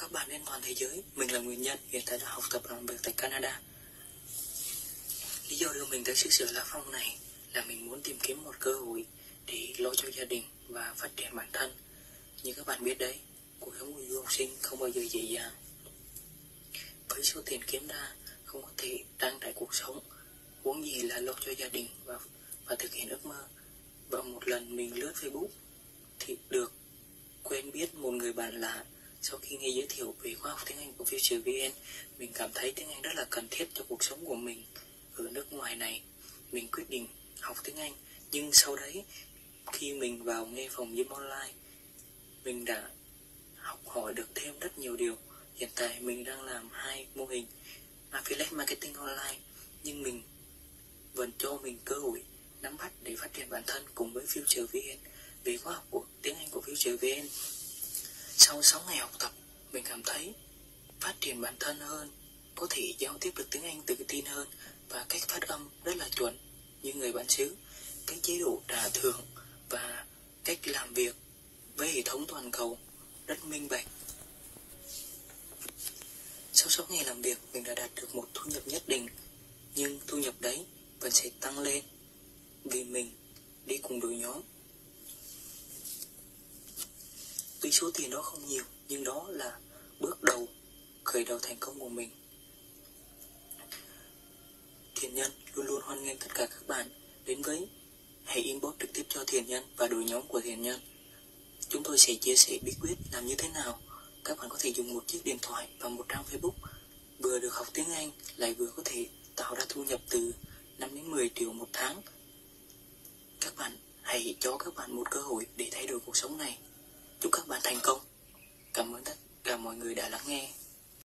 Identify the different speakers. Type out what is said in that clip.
Speaker 1: các bạn đến toàn thế giới. Mình là Nguyên Nhân, hiện tại đang học tập làm việc tại Canada. Lý do đưa mình tới xứ sở Lá Phong này là mình muốn tìm kiếm một cơ hội để lo cho gia đình và phát triển bản thân. Như các bạn biết đấy, cuộc sống của du học sinh không bao giờ dễ dàng. Với số tiền kiếm ra không có thể trang trải cuộc sống, huống gì là lo cho gia đình và thực hiện ước mơ. Và một lần mình lướt Facebook thì được quen biết một người bạn lạ. Sau khi nghe giới thiệu về khóa học tiếng Anh của Future VN, mình cảm thấy tiếng Anh rất là cần thiết cho cuộc sống của mình ở nước ngoài này. Mình quyết định học tiếng Anh, nhưng sau đấy khi mình vào nghe phòng gym online, mình đã học hỏi được thêm rất nhiều điều. Hiện tại mình đang làm 2 mô hình Affiliate Marketing online, nhưng mình vẫn cho mình cơ hội nắm bắt để phát triển bản thân cùng với Future VN về khóa học của tiếng Anh của Future VN. Sau 6 ngày học tập, mình cảm thấy phát triển bản thân hơn, có thể giao tiếp được tiếng Anh tự tin hơn và cách phát âm rất là chuẩn như người bản xứ, cái chế độ trả thưởng và cách làm việc với hệ thống toàn cầu rất minh bạch. Sau 6 ngày làm việc, mình đã đạt được một thu nhập nhất định, nhưng thu nhập đấy vẫn sẽ tăng lên vì mình đi cùng đội nhóm. Tuy số tiền đó không nhiều, nhưng đó là bước đầu, khởi đầu thành công của mình. Thiện Nhân luôn luôn hoan nghênh tất cả các bạn đến với hãy inbox trực tiếp cho Thiện Nhân và đội nhóm của Thiện Nhân. Chúng tôi sẽ chia sẻ bí quyết làm như thế nào. Các bạn có thể dùng một chiếc điện thoại và một trang Facebook, vừa được học tiếng Anh lại vừa có thể tạo ra thu nhập từ 5 đến 10 triệu một tháng. Các bạn hãy cho các bạn một cơ hội để thay đổi cuộc sống này. Chúc các bạn thành công. Cảm ơn tất cả mọi người đã lắng nghe.